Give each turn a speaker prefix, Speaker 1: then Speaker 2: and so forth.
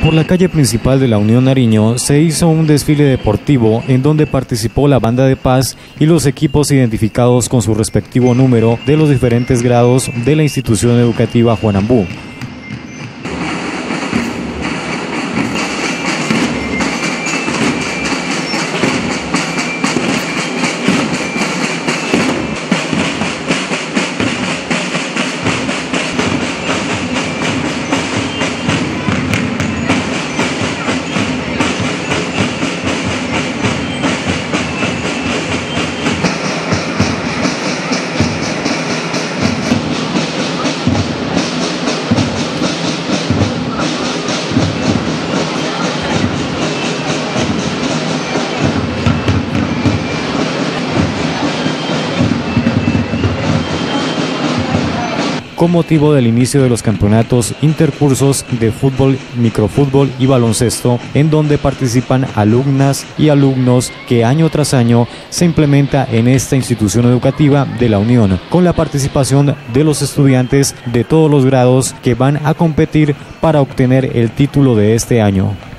Speaker 1: Por la calle principal de la Unión Nariño se hizo un desfile deportivo en donde participó la banda de paz y los equipos identificados con su respectivo número de los diferentes grados de la institución educativa Juan Ambú. Con motivo del inicio de los campeonatos intercursos de fútbol, microfútbol y baloncesto, en donde participan alumnas y alumnos que año tras año se implementa en esta institución educativa de la Unión, con la participación de los estudiantes de todos los grados que van a competir para obtener el título de este año.